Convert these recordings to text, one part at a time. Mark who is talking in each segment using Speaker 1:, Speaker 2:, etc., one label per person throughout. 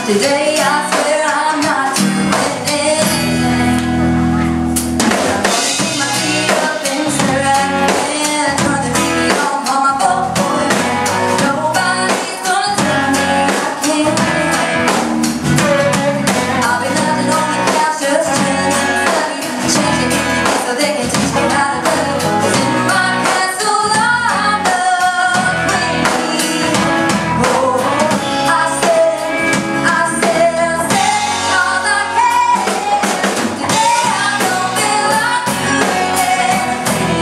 Speaker 1: Today I swear I'm not doing anything. I'm gonna keep my feet up and stare at the turn the TV on my phone. Nobody's gonna tell me I can't. I'll be nothing on the couch just chilling, changing it so they can teach me how to live. 'Cause in my castle I'm not free. Oh, I said all I can. Today I don't feel like doing anything.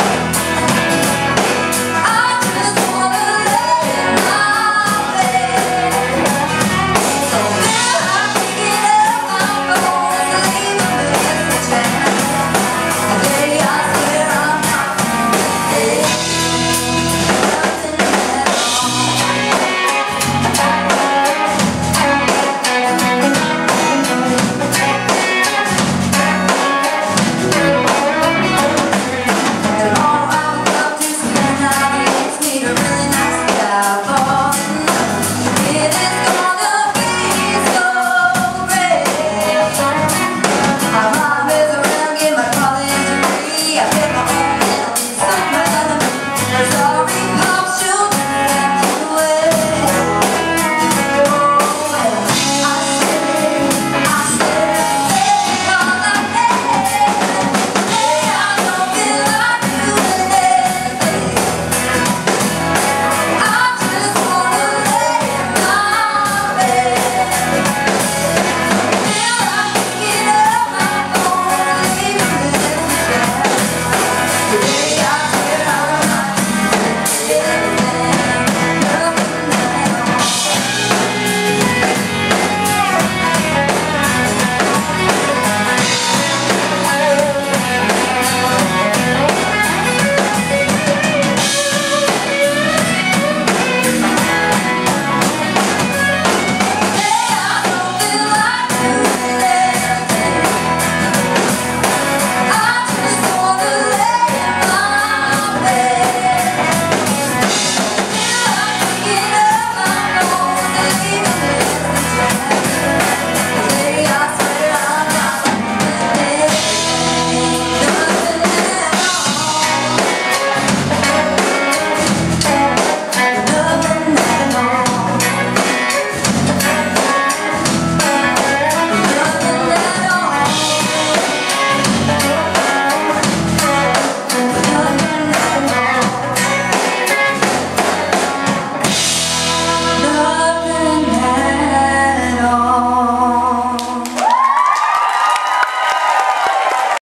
Speaker 1: I just wanna lay in my bed. So then I pick it up, I'm gonna leave a message. Today I swear I'm not doing nothing at all. Tomorrow I wake up to spend how he makes me a really nice guy.